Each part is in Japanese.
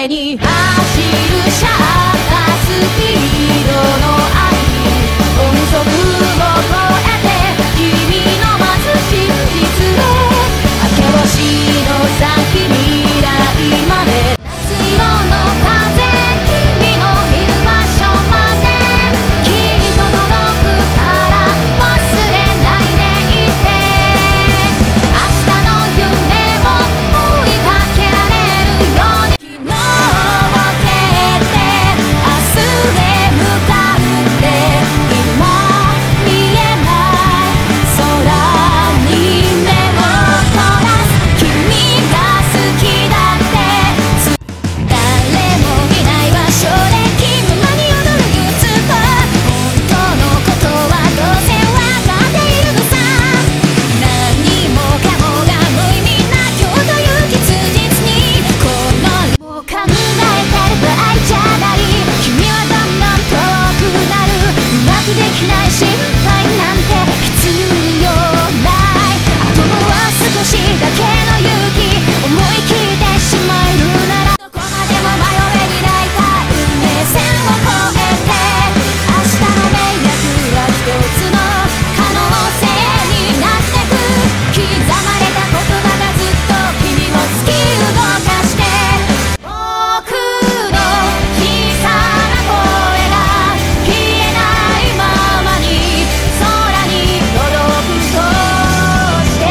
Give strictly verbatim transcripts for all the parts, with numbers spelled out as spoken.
けに走るシャッタースピードの愛音速を超えて君の待つ真実へ明け星の先未来まで夏色の風君のいる場所まできっと届くから忘れないでいて明日の夢を追いかけられるように昨日を蹴って明日へ向かって今見えない空に目を凝らす君が好きだって誰もいない場所で気ままに踊る憂鬱と本当のことはどうせわかっているのさ何もかもが無意味な今日という吉日にこのもう考えてる場合じゃない君はだんだん遠くなるうまくできない心配なんて必要ないあとは少しだけの勇気思い切ってしまえるならどこまでも迷えに泣いた運命線を越えて明日の明約は一つの可能性になってく刻まれた言葉がずっと君を突き動かして僕の小さな声が消えないままに空に届くとして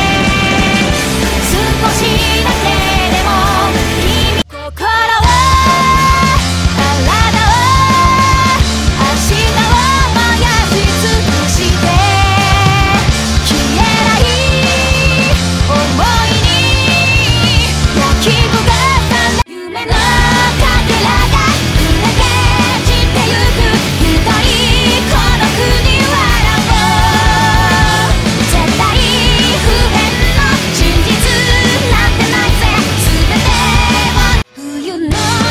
少しだけでも君心を体を明日を燃やし尽くして消えない想いに焼き焦がさ夢のかけらが揺れて散ってゆく一人孤独に笑おう絶対不変の真実なんてないぜ全てを冬の空と夜の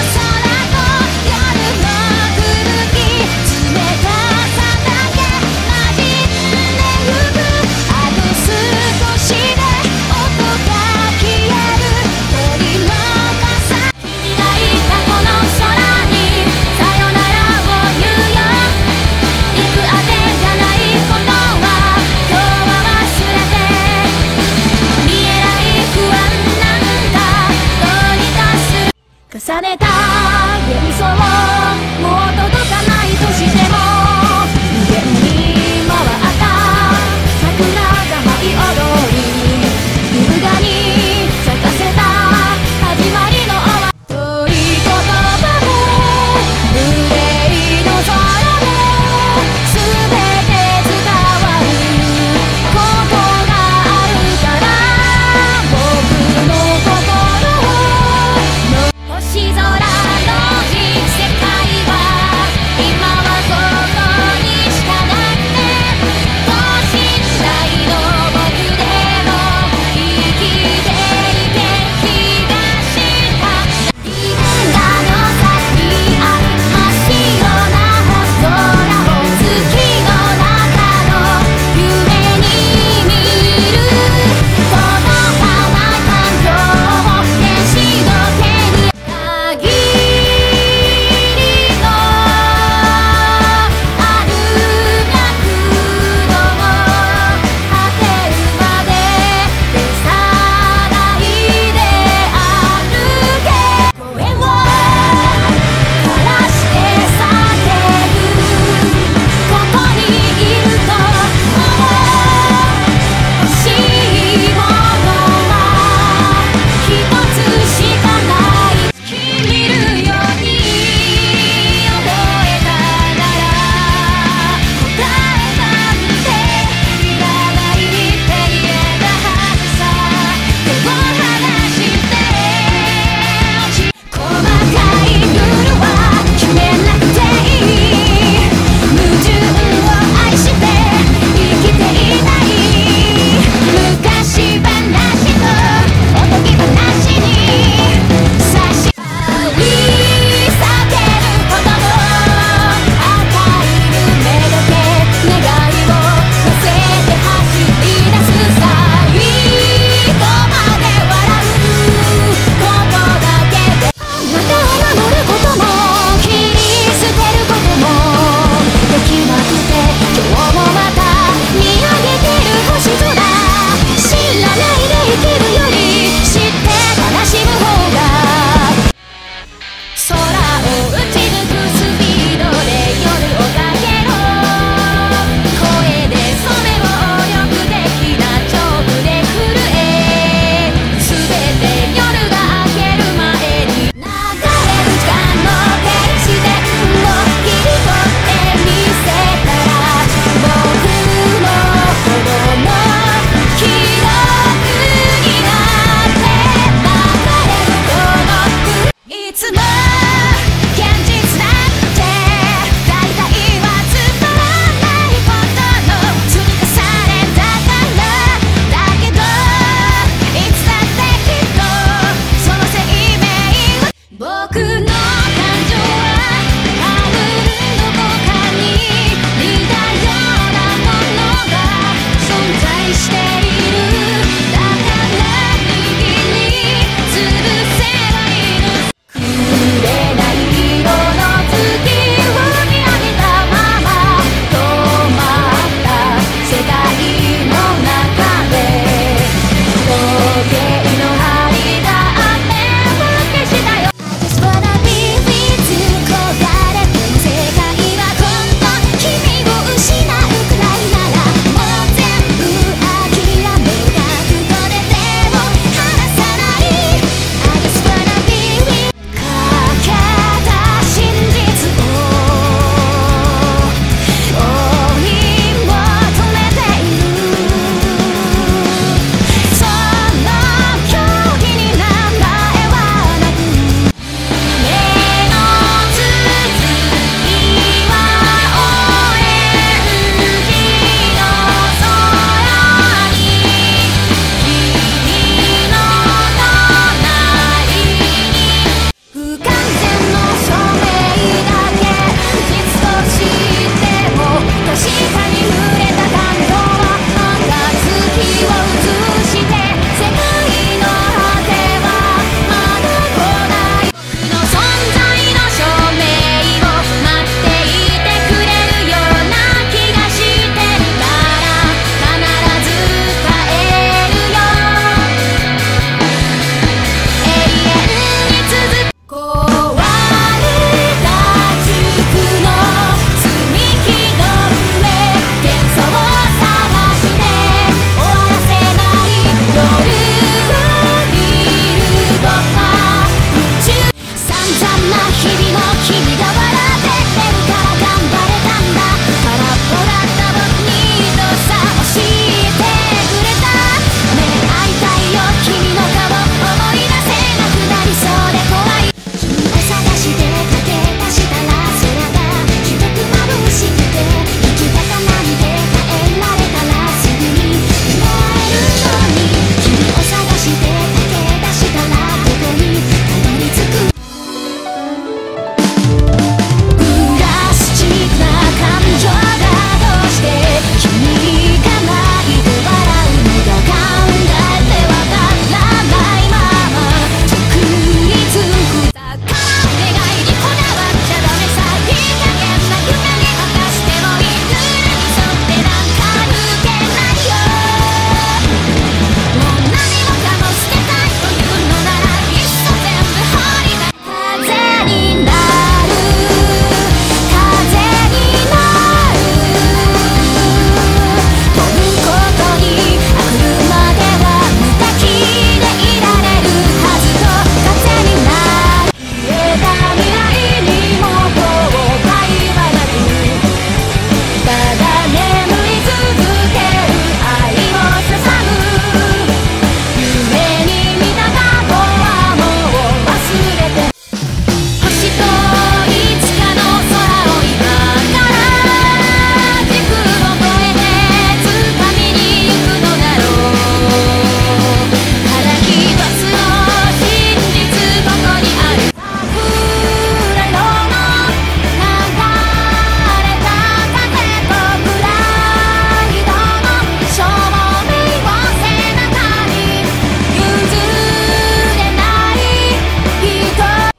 空気冷たさだけ混じってゆくあと少しで音が消える取り残さ君がいたこの空にさよならを言うよ行くあてじゃないことは今日は忘れて見えない不安なんだどうにかする重ねた幻想もう届かないとしても無限に回った桜が舞い踊り優雅に咲かせた始まりの終わり遠い言葉も無礼の空も全て伝わることがあるから僕の心を星空の世界は今はここ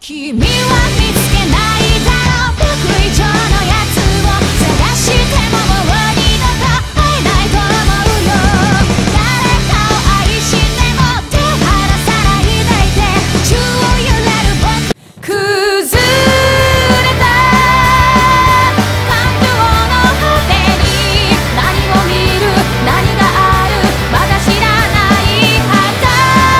君は見つけないだろう、僕以上のやつを探してももう二度と会えないと思うよ。誰かを愛しても手を離さないでいて、宙を揺れる僕、崩れた感情の果てに何を見る、何がある、まだ知らないはず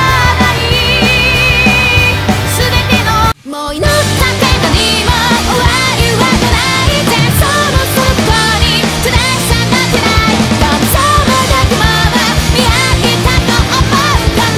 もう祈ったけどにも終わりはないぜ。その底に正さなくない感想も逆も見上げたと思うから、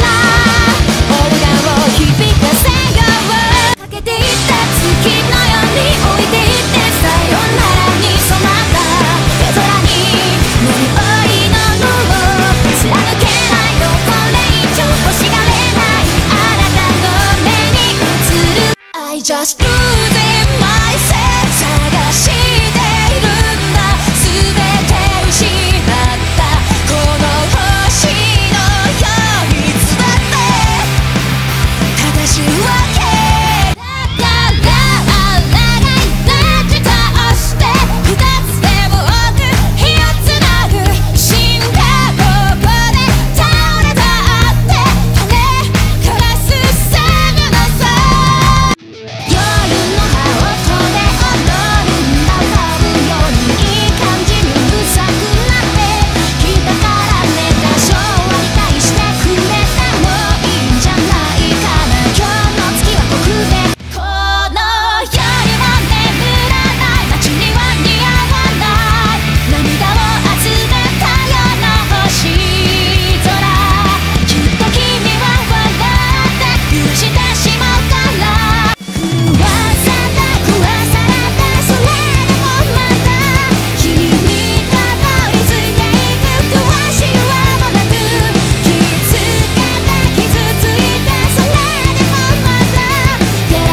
オーガを響かせよう。かけていった月のように置いていってさよならに染まった夜空に乗り降りの路を貫けないのこれ以上欲しがれないあなたの目に映るI just losing myself 探しているんだ、全て失ったこの星のように伝って正しいわけだからあらがい立ち倒して二つでも多く火をつなぐ死んだここで倒れたって骨から進むのさ。夜の羽音で踊るんだ、歌うようにいい感じにうるさくなってきたからね。多少は理解してくれてもいいんじゃないかな。今日の月は特別、この夜も眠らない街には似合わない涙を集めたような星空、きっと君は笑って許してしまうから食わされ食わされてそれでもまだ君にたどり着いていく詳しいはもなく気づけて傷ついてそれでもまだ手を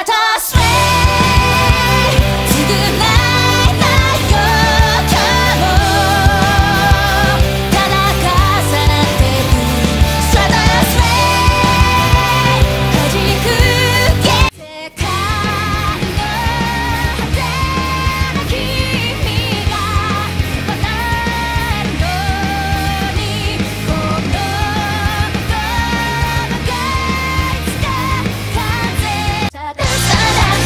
たとスウェイ償えないよ今日もただ重なってくスラダスウェイ弾くゲ世界の果ての君が叶えるようにこの言葉がいつか完成された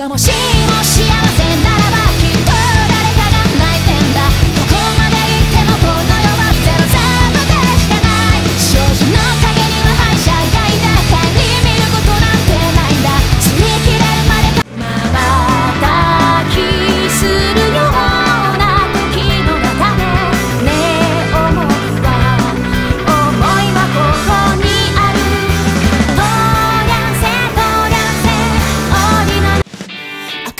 もしも幸せならばきっと誰かが泣いてんだ。どこまで行ってもこの世はゼロゼロでしかない。少女の影には敗者がいて帰り見ることなんてないんだ。吸い切れるまでまばたきするような時の中でねえ思いは思いはここにある。通りゃせ通りゃせ降りない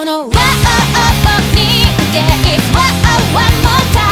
の Wow, wow, wow に There is wow, wow, one more time